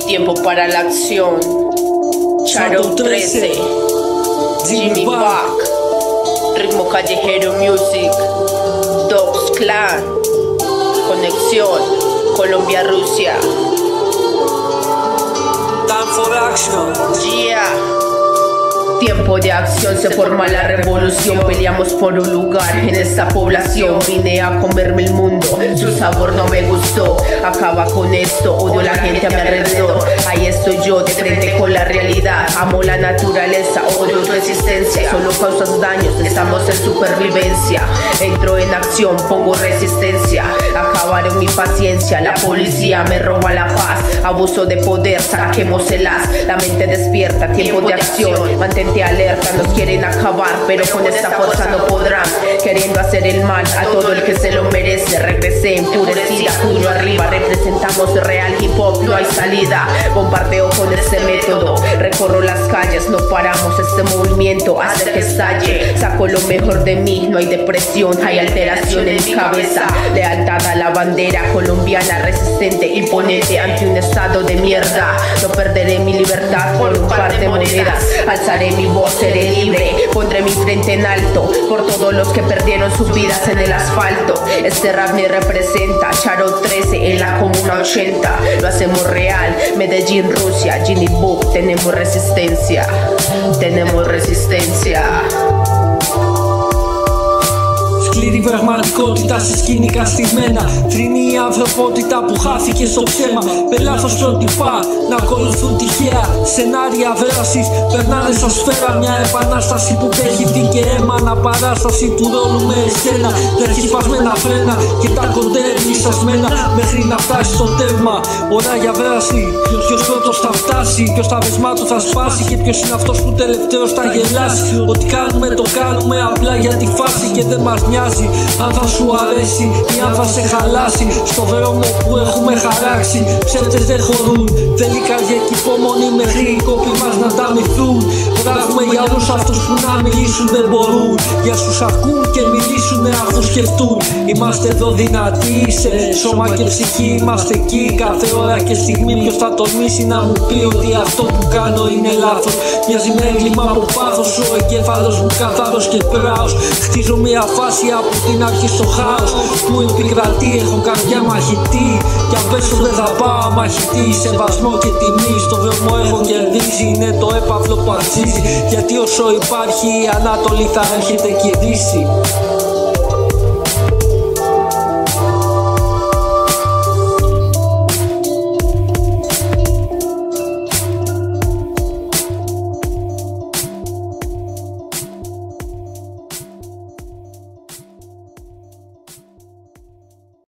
Tiempo para la acción. Charo 13, Jimmy Back, Ritmo Callejero Music, Dogs Clan, Conexión, Colombia-Rusia. Time for action. Yeah. Tiempo de acción, se forma la revolución. Peleamos por un lugar en esta población. Vine a comerme el mundo, su sabor no me gustó. Acaba con esto, odio a la gente a mi alrededor. Ahí estoy yo, de frente con la realidad. Amo la naturaleza, odio tu existencia. Solo causas daños, estamos en supervivencia. Entro en acción, pongo resistencia. Acabaré mi paciencia, la policía me roba la paz. Abuso de poder, saquémoselas. La mente despierta, tiempo de acción. Mantente alerta, nos quieren acabar, pero con esta fuerza no podrán. Queriendo hacer el mal a todo el que se lo merece. Regresé enfurecida, puño arriba. Representamos real hip hop, no hay salida. Bombardeo con este método. Recorro las calles, no paramos este movimiento hasta que estalle. Saco lo mejor de mí, no hay depresión, hay alteración en mi cabeza. Lealtad a la bandera colombiana, resistente, imponente ante un estado de mierda. No perderé mi libertad por un par de monedas. Alzaré mi voz, seré libre, pondré mi frente en alto por todos los que perdieron sus vidas en el asfalto. Este rap me representa, Charo 13 en la comuna 80. Lo hacemos real, Medellín, Rusia, Jimmy Book. Tenemos resistencia, tenemos resistencia. Σκληρή πραγματικότητα σε σκηνή καστημένα. Θρηνή η ανθρωπότητα που χάθηκε στο ψέμα. Με λάθος πρότυπα να ακολουθούν τυχαία σενάρια δράσης. Περνάνε σαν σφαίρα μια επανάσταση που τρέχει την και αίμα. Αναπαράσταση του ρόλου με εσένα. Τρέχει σπασμένα φρένα και τα κοντέρνει σασμένα μέχρι να φτάσει στο τέρμα. Ώρα για δράση. Ποιος πρώτος θα φτάσει, ποιος τα βεσμά του θα σπάσει και ποιος είναι αυτός που τελευταίος θα γελάσει. Ό,τι κάνουμε το κάνουμε απλά για τη φάση και δεν μας νοιάζει. Αν θα σου αρέσει ή αν θα σε χαλάσει στο δρόμο που έχουμε χαράξει. Ψεύτες δεν χωρούν, θέλει καρδιά και υπομονή μέχρι οι κόποι μας να τα μυθούν. Γράφουμε για όλους αυτούς που να μιλήσουν δεν μπορούν. Για όσους ακούν και μιλήσουν αφού σκεφτούν. Είμαστε εδώ δυνατοί σε σώμα και ψυχή, είμαστε εκεί κάθε ώρα και στιγμή. Ποιος θα τολμήσει να μου πει ότι αυτό που κάνω είναι λάθος. Μοιάζει με έγκλημα από πάθος, ο εγκέφαλος μου καθαρός και πράος. Χτίζω μια φάση από την αρχή στο χάος που επικρατεί, έχω καρδιά μαχητή. Κι αν πέσω δεν θα πάω αμαχητή. Σεβασμό και τιμή στο δρόμο έχω κερδίσει. Είναι το έπαυλο που αξίζει. Γιατί όσο υπάρχει η Ανατολή θα έρχεται και η Δύση.